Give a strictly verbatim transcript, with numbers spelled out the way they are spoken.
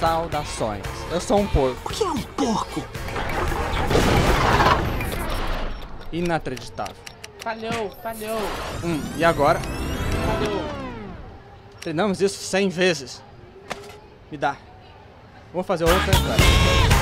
Saudações. Eu sou um porco. O que é um porco? Inacreditável. Falhou, falhou, Hum, e agora? falhou. Treinamos isso cem vezes. Me dá. Vamos fazer outra. Cara.